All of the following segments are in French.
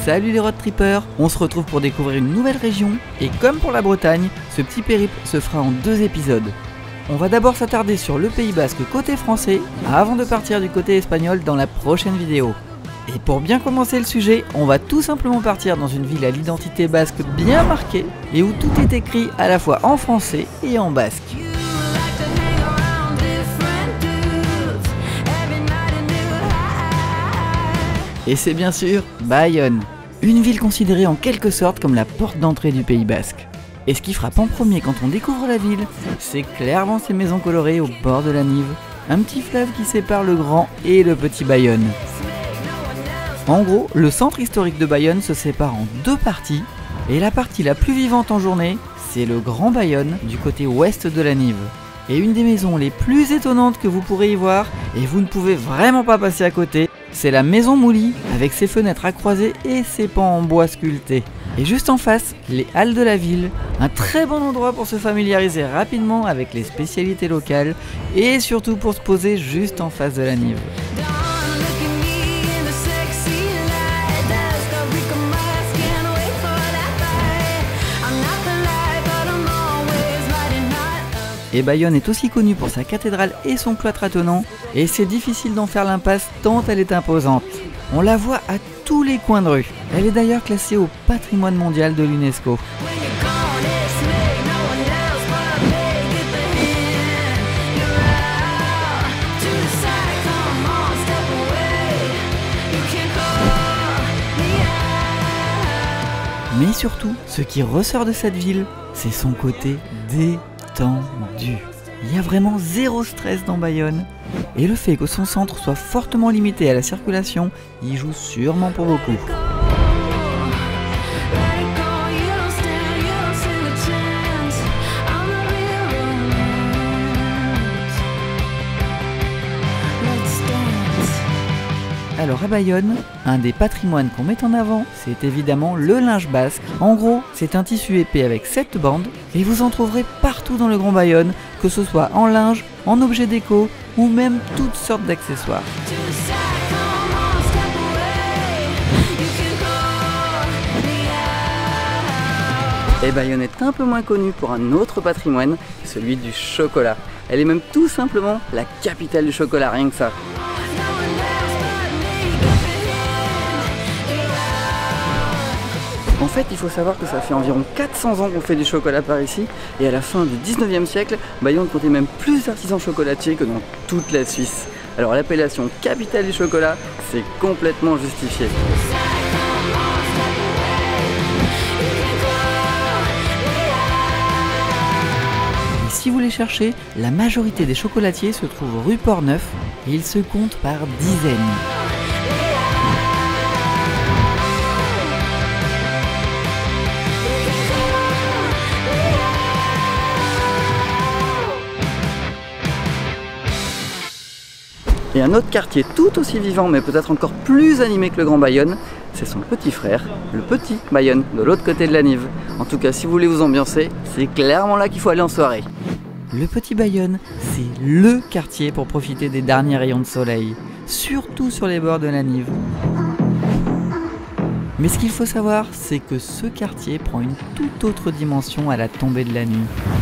Salut les road trippers, on se retrouve pour découvrir une nouvelle région, et comme pour la Bretagne, ce petit périple se fera en 2 épisodes. On va d'abord s'attarder sur le Pays Basque côté français, avant de partir du côté espagnol dans la prochaine vidéo. Et pour bien commencer le sujet, on va tout simplement partir dans une ville à l'identité basque bien marquée, et où tout est écrit à la fois en français et en basque. Et c'est bien sûr Bayonne, une ville considérée en quelque sorte comme la porte d'entrée du Pays Basque. Et ce qui frappe en premier quand on découvre la ville, c'est clairement ses maisons colorées au bord de la Nive, un petit fleuve qui sépare le grand et le petit Bayonne. En gros, le centre historique de Bayonne se sépare en 2 parties, et la partie la plus vivante en journée, c'est le Grand Bayonne du côté ouest de la Nive. Et une des maisons les plus étonnantes que vous pourrez y voir, et vous ne pouvez vraiment pas passer à côté, c'est la maison Mouly, avec ses fenêtres à croisées et ses pans en bois sculptés. Et juste en face, les halles de la ville, un très bon endroit pour se familiariser rapidement avec les spécialités locales, et surtout pour se poser juste en face de la Nive. Et Bayonne est aussi connue pour sa cathédrale et son cloître attenant, et c'est difficile d'en faire l'impasse tant elle est imposante. On la voit à tous les coins de rue. Elle est d'ailleurs classée au patrimoine mondial de l'UNESCO. Mais surtout, ce qui ressort de cette ville, c'est son côté détendu. Il y a vraiment zéro stress dans Bayonne, et le fait que son centre soit fortement limité à la circulation y joue sûrement pour beaucoup. Alors à Bayonne, un des patrimoines qu'on met en avant, c'est évidemment le linge basque. En gros, c'est un tissu épais avec 7 bandes, et vous en trouverez partout dans le Grand Bayonne, que ce soit en linge, en objets déco, ou même toutes sortes d'accessoires. Et Bayonne est un peu moins connue pour un autre patrimoine, celui du chocolat. Elle est même tout simplement la capitale du chocolat, rien que ça. En fait, il faut savoir que ça fait environ 400 ans qu'on fait du chocolat par ici, et à la fin du 19e siècle, Bayonne comptait même plus d'artisans chocolatiers que dans toute la Suisse. Alors l'appellation capitale du chocolat, c'est complètement justifié. Et si vous les cherchez, la majorité des chocolatiers se trouvent rue Port-Neuf, et ils se comptent par dizaines. Et un autre quartier tout aussi vivant, mais peut-être encore plus animé que le Grand Bayonne, c'est son petit frère, le petit Bayonne, de l'autre côté de la Nive. En tout cas, si vous voulez vous ambiancer, c'est clairement là qu'il faut aller en soirée. Le petit Bayonne, c'est LE quartier pour profiter des derniers rayons de soleil, surtout sur les bords de la Nive. Mais ce qu'il faut savoir, c'est que ce quartier prend une toute autre dimension à la tombée de la nuit.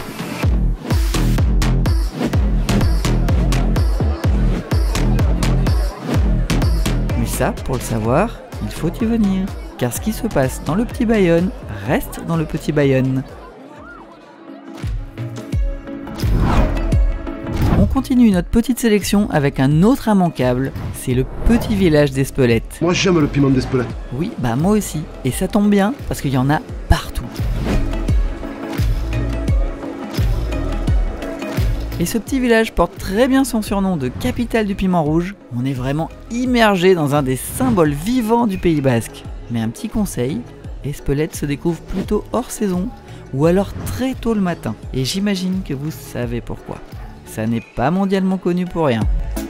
Ça, pour le savoir, il faut y venir, car ce qui se passe dans le petit Bayonne reste dans le petit Bayonne. On continue notre petite sélection avec un autre immanquable, c'est le petit village d'Espelette. Moi j'aime le piment d'Espelette. Oui, bah moi aussi, et ça tombe bien parce qu'il y en a partout. Et ce petit village porte très bien son surnom de capitale du piment rouge. On est vraiment immergé dans un des symboles vivants du Pays Basque. Mais un petit conseil, Espelette se découvre plutôt hors saison ou alors très tôt le matin. Et j'imagine que vous savez pourquoi. Ça n'est pas mondialement connu pour rien.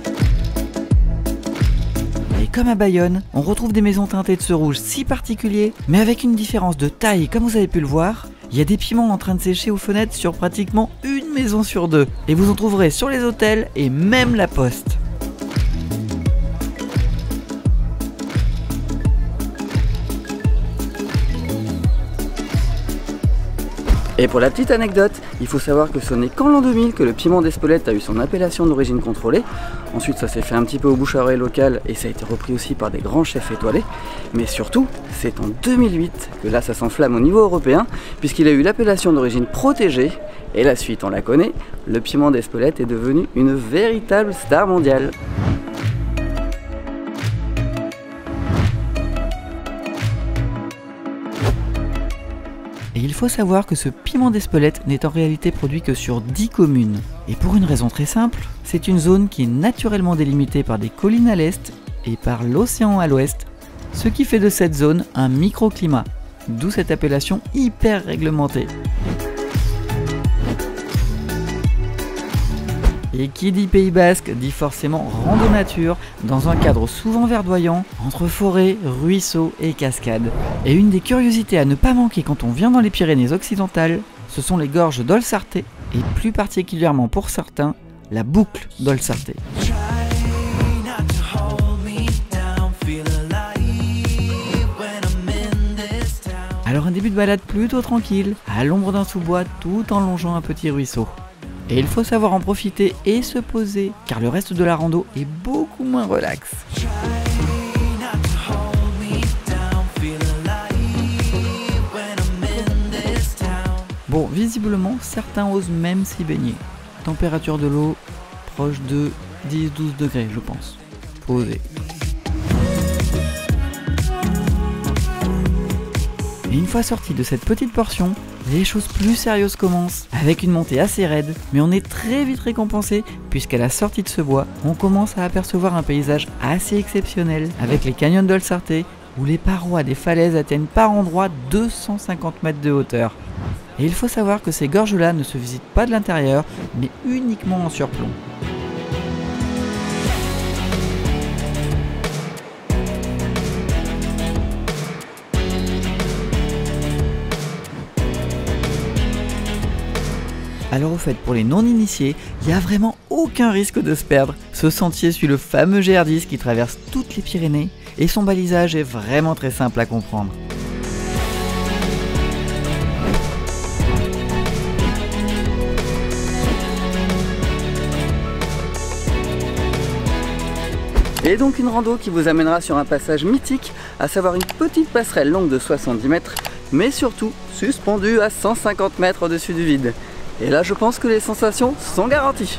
Et comme à Bayonne, on retrouve des maisons teintées de ce rouge si particulier, mais avec une différence de taille comme vous avez pu le voir. Il y a des piments en train de sécher aux fenêtres sur pratiquement une maison sur 2. Et vous en trouverez sur les hôtels et même la poste. Et pour la petite anecdote, il faut savoir que ce n'est qu'en l'an 2000 que le piment d'Espelette a eu son appellation d'origine contrôlée. Ensuite ça s'est fait un petit peu au bouche à oreille local et ça a été repris aussi par des grands chefs étoilés. Mais surtout, c'est en 2008 que là ça s'enflamme au niveau européen, puisqu'il a eu l'appellation d'origine protégée. Et la suite on la connaît, le piment d'Espelette est devenu une véritable star mondiale. Et il faut savoir que ce piment d'Espelette n'est en réalité produit que sur 10 communes. Et pour une raison très simple, c'est une zone qui est naturellement délimitée par des collines à l'est et par l'océan à l'ouest, ce qui fait de cette zone un microclimat, d'où cette appellation hyper réglementée. Et qui dit Pays Basque dit forcément rando nature, dans un cadre souvent verdoyant, entre forêts, ruisseaux et cascades. Et une des curiosités à ne pas manquer quand on vient dans les Pyrénées occidentales, ce sont les gorges d'Olsarté, et plus particulièrement pour certains, la boucle d'Olsarté. Alors un début de balade plutôt tranquille, à l'ombre d'un sous-bois tout en longeant un petit ruisseau. Et il faut savoir en profiter et se poser, car le reste de la rando est beaucoup moins relax. Bon, visiblement, certains osent même s'y baigner. Température de l'eau proche de 10-12 degrés, je pense. Posé. Et une fois sorti de cette petite portion, les choses plus sérieuses commencent, avec une montée assez raide, mais on est très vite récompensé, puisqu'à la sortie de ce bois, on commence à apercevoir un paysage assez exceptionnel, avec les canyons d'Olsarté, où les parois des falaises atteignent par endroits 250 mètres de hauteur. Et il faut savoir que ces gorges-là ne se visitent pas de l'intérieur, mais uniquement en surplomb. Alors au fait, pour les non-initiés, il n'y a vraiment aucun risque de se perdre. Ce sentier suit le fameux GR10 qui traverse toutes les Pyrénées et son balisage est vraiment très simple à comprendre. Et donc une rando qui vous amènera sur un passage mythique, à savoir une petite passerelle longue de 70 mètres, mais surtout suspendue à 150 mètres au-dessus du vide. Et là je pense que les sensations sont garanties.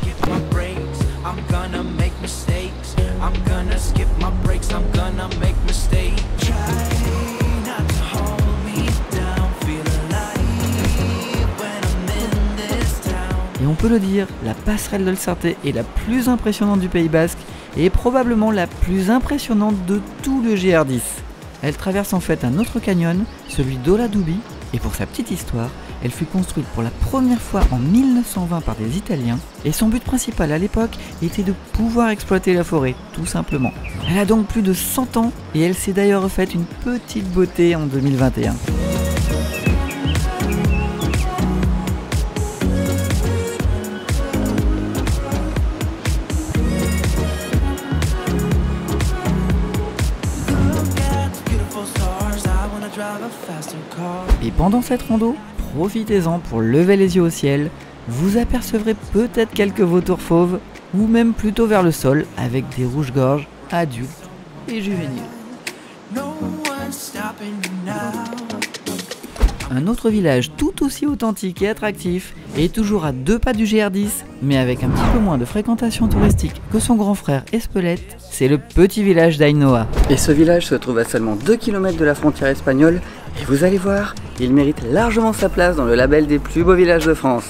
Et on peut le dire, la passerelle d'Olsarté est la plus impressionnante du Pays Basque et probablement la plus impressionnante de tout le GR10. Elle traverse en fait un autre canyon, celui d'Oladoubi, et pour sa petite histoire, elle fut construite pour la première fois en 1920 par des Italiens, et son but principal à l'époque était de pouvoir exploiter la forêt, tout simplement. Elle a donc plus de 100 ans, et elle s'est d'ailleurs refaite une petite beauté en 2021. Et pendant cette rando, profitez-en pour lever les yeux au ciel, vous apercevrez peut-être quelques vautours fauves, ou même plutôt vers le sol, avec des rouges-gorges adultes et juvéniles. Un autre village tout aussi authentique et attractif, est toujours à 2 pas du GR10, mais avec un petit peu moins de fréquentation touristique que son grand frère Espelette, c'est le petit village d'Ainoa. Et ce village se trouve à seulement 2 km de la frontière espagnole, et vous allez voir, il mérite largement sa place dans le label des plus beaux villages de France.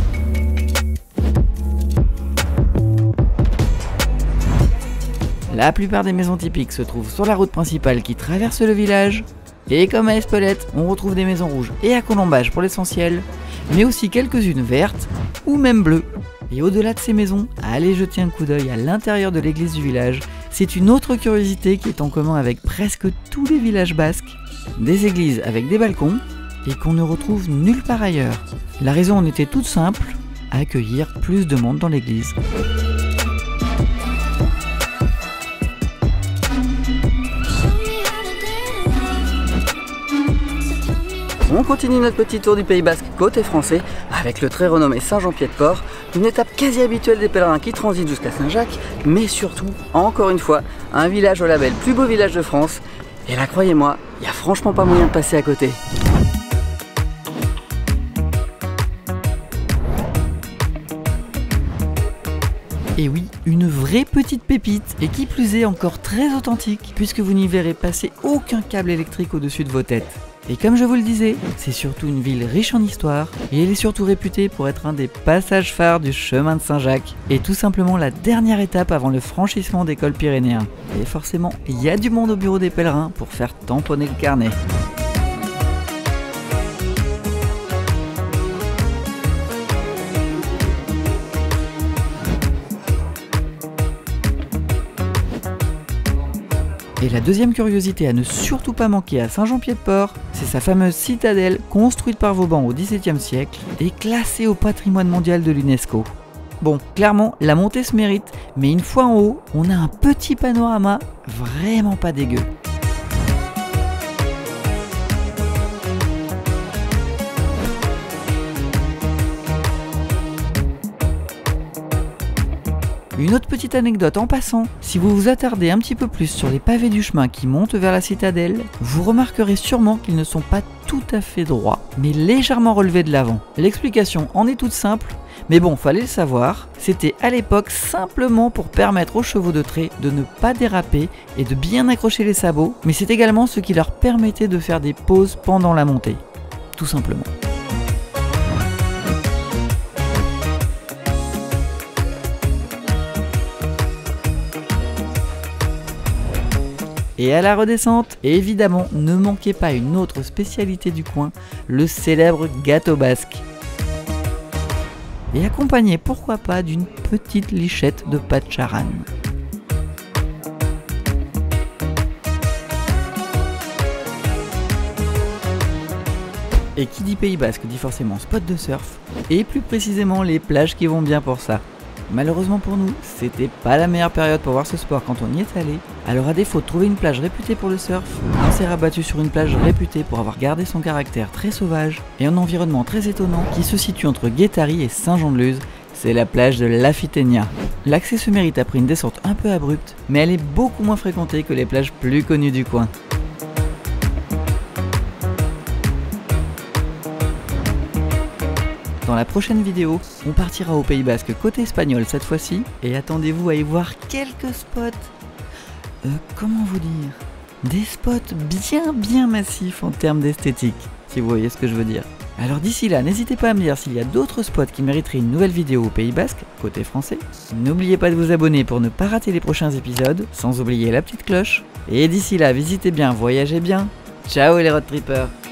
La plupart des maisons typiques se trouvent sur la route principale qui traverse le village, et comme à Espelette, on retrouve des maisons rouges et à colombage pour l'essentiel, mais aussi quelques-unes vertes ou même bleues. Et au-delà de ces maisons, allez jeter un coup d'œil à l'intérieur de l'église du village. C'est une autre curiosité qui est en commun avec presque tous les villages basques. Des églises avec des balcons et qu'on ne retrouve nulle part ailleurs. La raison en était toute simple, accueillir plus de monde dans l'église. On continue notre petit tour du Pays Basque côté français avec le très renommé Saint-Jean-Pied-de-Port, une étape quasi habituelle des pèlerins qui transitent jusqu'à Saint-Jacques, mais surtout, encore une fois, un village au label plus beau village de France. Et là, croyez-moi, il n'y a franchement pas moyen de passer à côté. Et oui, une vraie petite pépite, et qui plus est encore très authentique, puisque vous n'y verrez passer aucun câble électrique au-dessus de vos têtes. Et comme je vous le disais, c'est surtout une ville riche en histoire, et elle est surtout réputée pour être un des passages phares du chemin de Saint-Jacques, et tout simplement la dernière étape avant le franchissement des cols pyrénéens. Et forcément, il y a du monde au bureau des pèlerins pour faire tamponner le carnet. Et la deuxième curiosité à ne surtout pas manquer à Saint-Jean-Pied-de-Port, c'est sa fameuse citadelle construite par Vauban au XVIIe siècle et classée au patrimoine mondial de l'UNESCO. Bon, clairement, la montée se mérite, mais une fois en haut, on a un petit panorama vraiment pas dégueu. Une autre petite anecdote en passant, si vous vous attardez un petit peu plus sur les pavés du chemin qui montent vers la citadelle, vous remarquerez sûrement qu'ils ne sont pas tout à fait droits, mais légèrement relevés de l'avant. L'explication en est toute simple, mais bon, fallait le savoir, c'était à l'époque simplement pour permettre aux chevaux de trait de ne pas déraper et de bien accrocher les sabots, mais c'est également ce qui leur permettait de faire des pauses pendant la montée, tout simplement. Et à la redescente, évidemment, ne manquez pas une autre spécialité du coin, le célèbre gâteau basque. Et accompagné, pourquoi pas, d'une petite lichette de pâte charane. Et qui dit Pays Basque dit forcément spot de surf, et plus précisément les plages qui vont bien pour ça. Malheureusement pour nous, c'était pas la meilleure période pour voir ce sport quand on y est allé. Alors à défaut de trouver une plage réputée pour le surf, on s'est rabattu sur une plage réputée pour avoir gardé son caractère très sauvage et un environnement très étonnant qui se situe entre Guétary et Saint-Jean-de-Luz. C'est la plage de l'Aphithénia. L'accès se mérite après une descente un peu abrupte, mais elle est beaucoup moins fréquentée que les plages plus connues du coin. Dans la prochaine vidéo, on partira au Pays Basque côté espagnol cette fois-ci, et attendez-vous à y voir quelques spots. Comment vous dire? Des spots bien massifs en termes d'esthétique, si vous voyez ce que je veux dire. Alors d'ici là, n'hésitez pas à me dire s'il y a d'autres spots qui mériteraient une nouvelle vidéo au Pays Basque, côté français. N'oubliez pas de vous abonner pour ne pas rater les prochains épisodes, sans oublier la petite cloche. Et d'ici là, visitez bien, voyagez bien. Ciao les road trippers!